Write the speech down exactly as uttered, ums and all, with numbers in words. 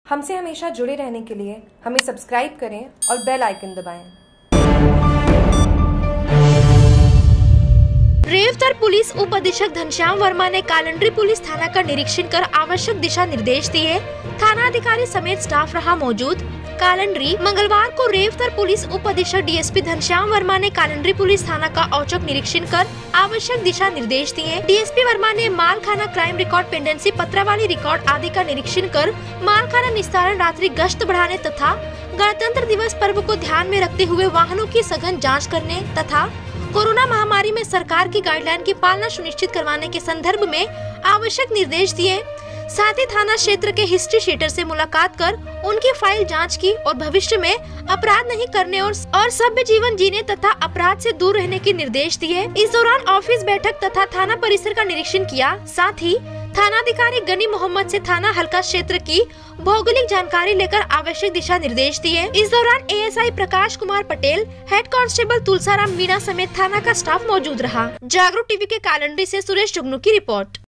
हमसे हमेशा जुड़े रहने के लिए हमें सब्सक्राइब करें और बेल आइकन दबाएं। रेवतर पुलिस उप अधीक्षक घनश्याम वर्मा ने कालंड्री पुलिस थाना का निरीक्षण कर आवश्यक दिशा निर्देश दिए। थाना अधिकारी समेत स्टाफ रहा मौजूद। कालंड्री मंगलवार को रेवतर पुलिस उप अधीक्षक डीएसपी घनश्याम वर्मा ने कालंड्री पुलिस थाना का औचक निरीक्षण कर आवश्यक दिशा निर्देश दिए। डीएसपी वर्मा ने मालखाना क्राइम रिकॉर्ड, पेंडेंसी, पत्रावली रिकॉर्ड आदि का निरीक्षण कर मालखाना निस्तारण, रात्रि गश्त बढ़ाने तथा गणतंत्र दिवस पर्व को ध्यान में रखते हुए वाहनों की सघन जाँच करने तथा कोरोना महामारी में सरकार की गाइडलाइन की पालना सुनिश्चित करवाने के संदर्भ में आवश्यक निर्देश दिए। साथ ही थाना क्षेत्र के हिस्ट्री शीटर से मुलाकात कर उनकी फाइल जांच की और भविष्य में अपराध नहीं करने और, और सभ्य जीवन जीने तथा अपराध से दूर रहने के निर्देश दिए। इस दौरान ऑफिस बैठक तथा थाना परिसर का निरीक्षण किया। साथ ही थानाधिकारी गनी मोहम्मद से थाना हल्का क्षेत्र की भौगोलिक जानकारी लेकर आवश्यक दिशा निर्देश दिए। इस दौरान ASI Prakash Kumar Patel, head constable Tulsaram Meena समेत थाना का स्टाफ मौजूद रहा। जागरूक टीवी के कालंड्री से सुरेश जुगनू की रिपोर्ट।